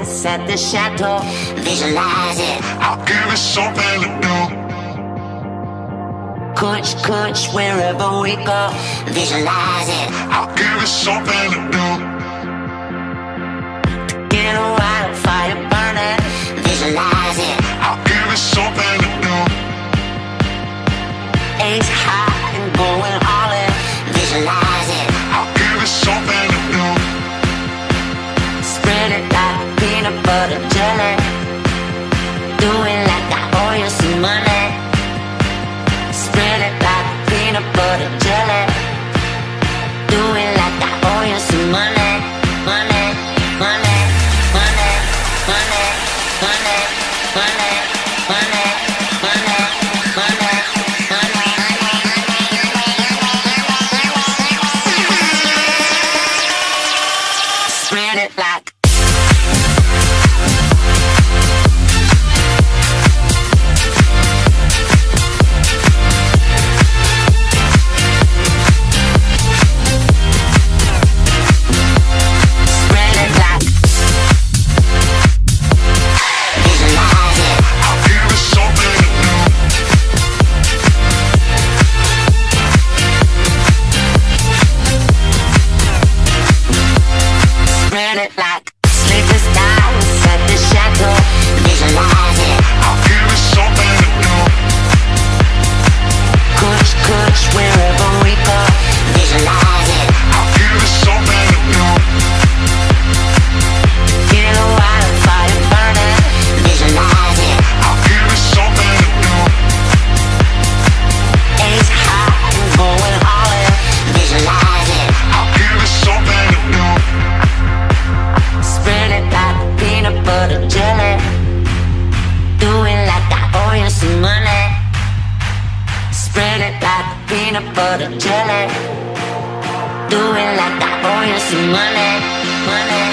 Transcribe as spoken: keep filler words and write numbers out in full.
dance at the chateau. Visualize it, I'll give it something to do. Kush, kush, wherever we go. Visualize it, I'll give it something to do. get a wildfire burning. Visualize it, I'll give it something to do. ace high and going all in. Visualize it, I'll give it something to do. spread it like peanut butter jelly. Do it like I owe you some money. Spread it like peanut butter jelly. Do it like I owe you some money. Money, money, money, money, money, money, money, money, money, money. Spread it like peanut butter jelly. Do it like I owe you some money, money.